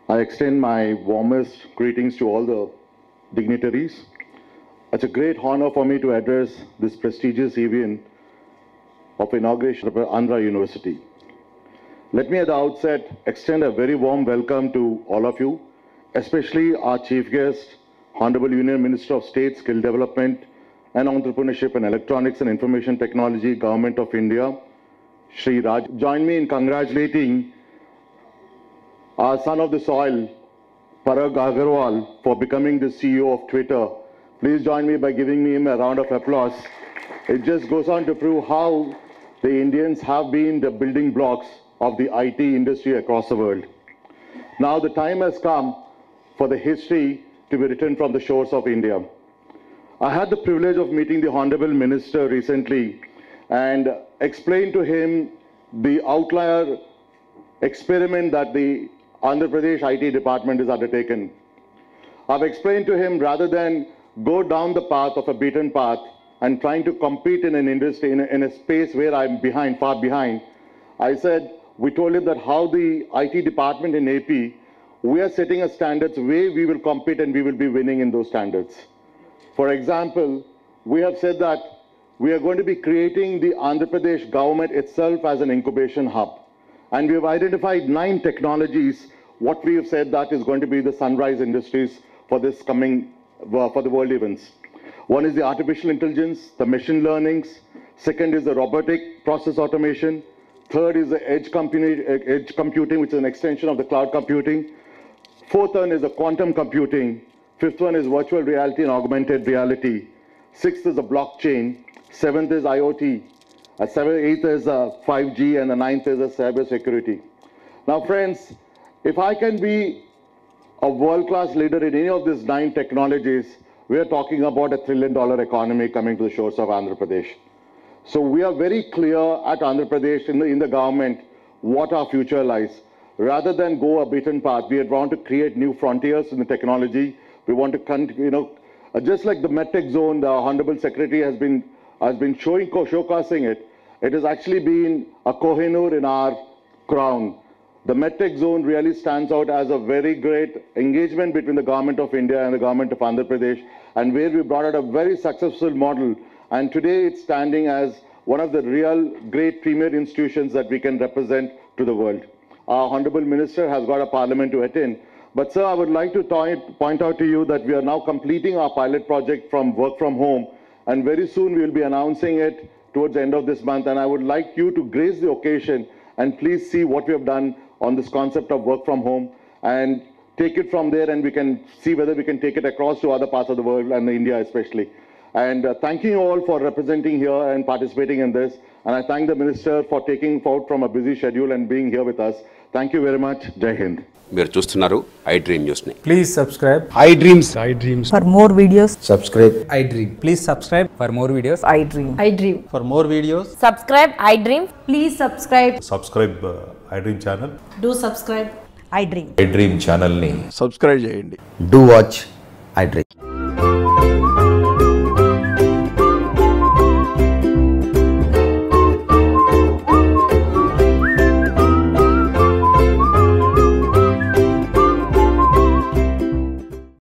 I extend my warmest greetings to all the dignitaries. It's a great honor for me to address this prestigious event of inauguration of Andhra University. Let me at the outset extend a very warm welcome to all of you, especially our chief guest, Honorable Union Minister of State, Skill Development and Entrepreneurship and Electronics and Information Technology, Government of India, Shri Raj. Join me in congratulating our son of the soil, Parag Agarwal, for becoming the CEO of Twitter. Please join me by giving him a round of applause. It just goes on to prove how the Indians have been the building blocks of the IT industry across the world. Now the time has come for the history to be written from the shores of India. I had the privilege of meeting the Honorable Minister recently and explained to him the outlier experiment that the Andhra Pradesh IT department is undertaken. I've explained to him, rather than go down the path of a beaten path and trying to compete in an industry, in a space where I'm behind, far behind, I said, we told him that how the IT department in AP, we are setting a standards where we will compete and we will be winning in those standards. For example, we have said that we are going to be creating the Andhra Pradesh government itself as an incubation hub. And we have identified 9 technologies, what we have said that is going to be the sunrise industries for this coming, for the world events. One is the artificial intelligence, the machine learnings. Second is the robotic process automation. Third is the edge computing, which is an extension of the cloud computing. Fourth one is the quantum computing. Fifth one is virtual reality and augmented reality. Sixth is the blockchain. Seventh is IoT. Eighth is 5G, and the ninth is cyber security. Now, friends, if I can be a world-class leader in any of these 9 technologies, we are talking about a $1 trillion economy coming to the shores of Andhra Pradesh. So we are very clear at Andhra Pradesh in the government what our future lies. Rather than go a beaten path, we want to create new frontiers in the technology. We want to, just like the MedTech zone, the Honorable Secretary has been showcasing it. It has actually been a Kohinoor in our crown. The MedTech zone really stands out as a very great engagement between the Government of India and the Government of Andhra Pradesh, and where we brought out a very successful model. And today it's standing as one of the real great premier institutions that we can represent to the world. Our Honorable Minister has got a parliament to attend. But sir, I would like to point out to you that we are now completing our pilot project from work from home, and very soon we will be announcing it towards the end of this month. And I would like you to grace the occasion and please see what we have done on this concept of work from home and take it from there, and we can see whether we can take it across to other parts of the world and India especially. And thanking you all for representing here and participating in this. And I thank the Minister for taking out from a busy schedule and being here with us. Thank you very much. Jai Hind. మీరు చూస్తున్నారు iDream News ని. Please subscribe iDreams. For more videos, Subscribe iDream. Please subscribe for more videos. iDream. For more videos, Subscribe iDream. Please subscribe. Subscribe iDream channel. Do subscribe iDream. iDream channel ని Subscribe చేయండి. Do watch iDream.